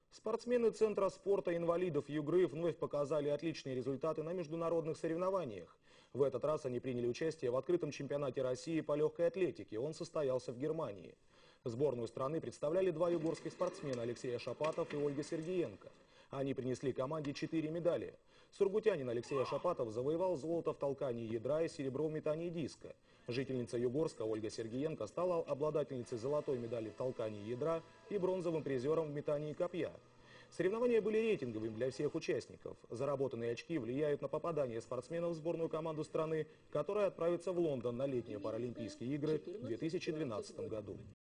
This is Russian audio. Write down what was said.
Спортсмены Центра спорта инвалидов Югры вновь показали отличные результаты на международных соревнованиях. В этот раз они приняли участие в открытом чемпионате России по легкой атлетике. Он состоялся в Германии. Сборную страны представляли два югорских спортсмена Алексей Шапатов и Ольга Сергиенко. Они принесли команде 4 медали. Сургутянин Алексей Шапатов завоевал золото в толкании ядра и серебро в метании диска. Жительница Югорска Ольга Сергиенко стала обладательницей золотой медали в толкании ядра и бронзовым призером в метании копья. Соревнования были рейтинговыми для всех участников. Заработанные очки влияют на попадание спортсменов в сборную команду страны, которая отправится в Лондон на летние Паралимпийские игры в 2012 году.